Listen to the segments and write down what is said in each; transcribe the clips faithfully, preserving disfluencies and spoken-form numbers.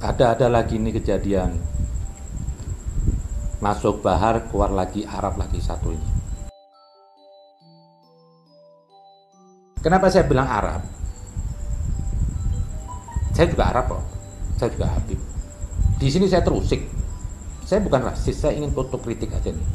Ada-ada lagi ini kejadian. Masuk Bahar, keluar lagi Arab lagi satu ini. Kenapa saya bilang Arab? Saya juga Arab kok. Saya juga Habib. Di sini saya terusik. Saya bukan rasis, saya ingin otokritik aja nih.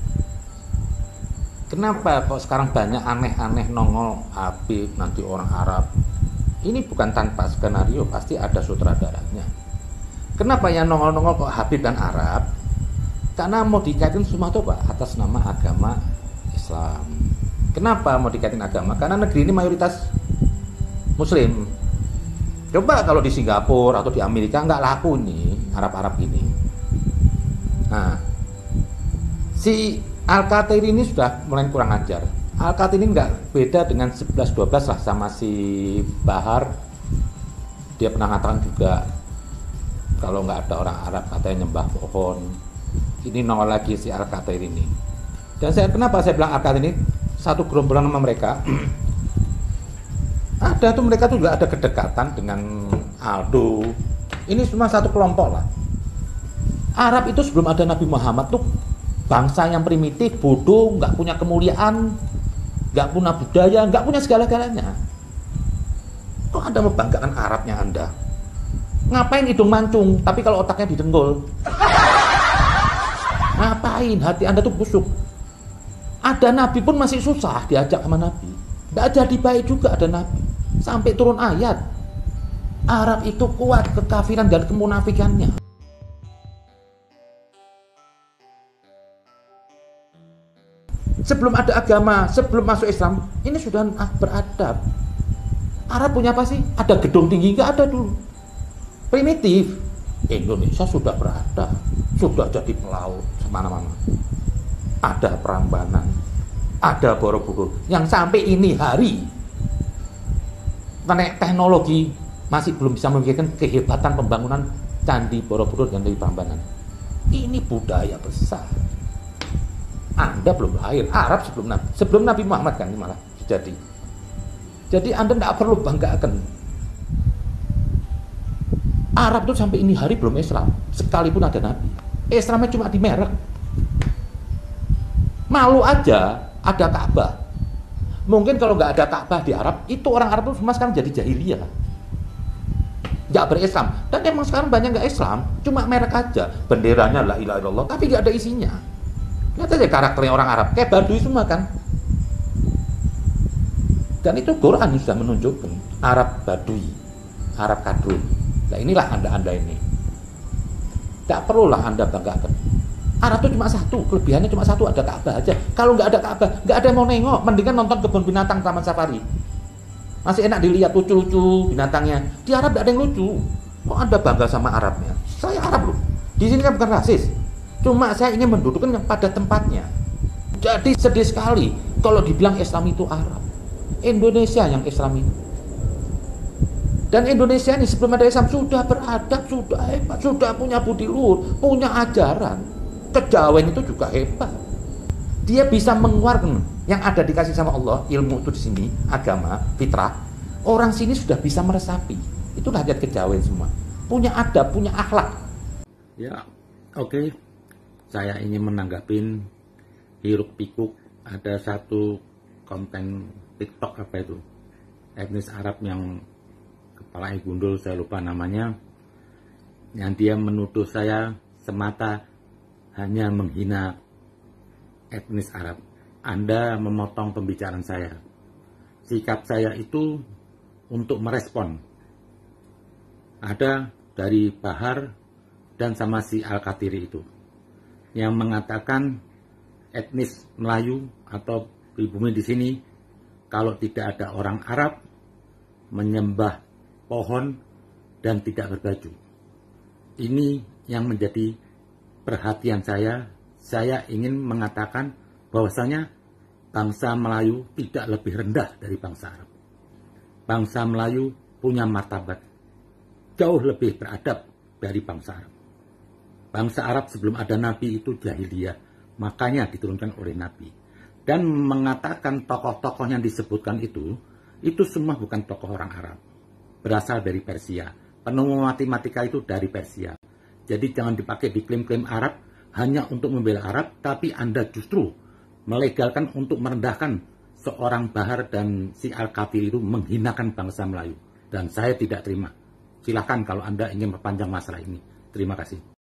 Kenapa kok sekarang banyak aneh-aneh nongol Habib, nanti orang Arab? Ini bukan tanpa skenario, pasti ada sutradaranya. Kenapa yang nongol-nongol kok Habib dan Arab? Karena mau dikaitin semua itu Pak, atas nama agama Islam. Kenapa mau dikaitin agama? Karena negeri ini mayoritas Muslim. Coba kalau di Singapura atau di Amerika nggak laku nih Arab-Arab ini. Nah, si Al-Kathir ini sudah mulai kurang ajar. Al-Kathir ini nggak beda dengan sebelas dua belas lah sama si Bahar. Dia pernah mengatakan juga kalau nggak ada orang Arab katanya nyembah pohon. Ini nongol lagi si Al-Kathir ini. Dan saya kenapa saya bilang Al-Kathir ini satu gerombolan sama mereka? Ada tuh mereka tuh juga ada kedekatan dengan Aldo. Ini cuma satu kelompok lah. Arab itu sebelum ada Nabi Muhammad tuh bangsa yang primitif, bodoh, nggak punya kemuliaan, nggak punya budaya, nggak punya segala-galanya. Kok Anda membanggakan Arabnya Anda? Ngapain hidung mancung, tapi kalau otaknya didenggol? Ngapain? Hati Anda tuh busuk. Ada Nabi pun masih susah diajak sama Nabi. Nggak jadi baik juga ada Nabi. Sampai turun ayat. Arab itu kuat kekafiran dan kemunafikannya. Sebelum ada agama, sebelum masuk Islam, ini sudah beradab. Arab punya apa sih? Ada gedung tinggi? Nggak ada dulu. Primitif. Indonesia sudah beradab, sudah jadi pelaut semana-mana. Ada Prambanan, ada Borobudur, yang sampai ini hari teknologi masih belum bisa memikirkan kehebatan pembangunan Candi Borobudur dan Candi Prambanan. Ini budaya besar. Anda belum lahir, Arab sebelum Nabi, sebelum Nabi Muhammad kan ini malah jadi. Jadi Anda tidak perlu banggakan. Arab itu sampai ini hari belum Islam, sekalipun ada Nabi. Islamnya cuma di merek. Malu aja ada Ka'bah. Mungkin kalau nggak ada Ka'bah di Arab, itu orang Arab itu semua sekarang jadi jahiliyah, nggak berislam. Dan emang sekarang banyak nggak Islam, cuma merek aja. Benderanya la ilaha illallah, tapi nggak ada isinya. Lihat aja karakternya orang Arab, kayak Baduy semua kan. Dan itu Quran sudah menunjukkan Arab Baduy, Arab Kadrun. Nah inilah Anda-Anda ini. Tidak perlulah Anda banggakan. Arab itu cuma satu, kelebihannya cuma satu, ada Ka'bah aja. Kalau nggak ada Ka'bah, nggak ada yang mau nengok. Mendingan nonton kebun binatang Taman Safari. Masih enak dilihat lucu-lucu binatangnya. Di Arab nggak ada yang lucu. Kok Anda bangga sama Arabnya? Saya Arab loh. Di sini kan bukan rasis. Cuma saya ingin mendudukkan yang pada tempatnya. Jadi sedih sekali kalau dibilang Islam itu Arab. Indonesia yang Islam itu. Dan Indonesia ini sebelum ada Islam sudah beradab, sudah hebat, sudah punya budi luhur, punya ajaran. Kejawen itu juga hebat. Dia bisa mengeluarkan yang ada dikasih sama Allah, ilmu itu di sini, agama, fitrah. Orang sini sudah bisa meresapi. Itulah hajat kejawen semua. Punya adab, punya akhlak. Ya, oke. Okay. Saya ingin menanggapin hiruk pikuk ada satu konten TikTok apa itu etnis Arab yang kepala gundul, saya lupa namanya, yang dia menuduh saya semata hanya menghina etnis Arab. Anda memotong pembicaraan saya. Sikap saya itu untuk merespon. Ada dari Bahar dan sama si Al-Kathiri itu yang mengatakan etnis Melayu atau pribumi di sini kalau tidak ada orang Arab menyembah pohon dan tidak berbaju. Ini yang menjadi perhatian saya. Saya ingin mengatakan bahwasanya bangsa Melayu tidak lebih rendah dari bangsa Arab. Bangsa Melayu punya martabat jauh lebih beradab dari bangsa Arab. Bangsa Arab sebelum ada Nabi itu jahiliyah, makanya diturunkan oleh Nabi. Dan mengatakan tokoh-tokoh yang disebutkan itu, itu semua bukan tokoh orang Arab. Berasal dari Persia. penemu matematika itu dari Persia. Jadi jangan dipakai di klaim-klaim Arab hanya untuk membela Arab, tapi Anda justru melegalkan untuk merendahkan seorang Bahar dan si Al-Kathiri itu menghinakan bangsa Melayu. Dan saya tidak terima. Silahkan kalau Anda ingin memperpanjang masalah ini. Terima kasih.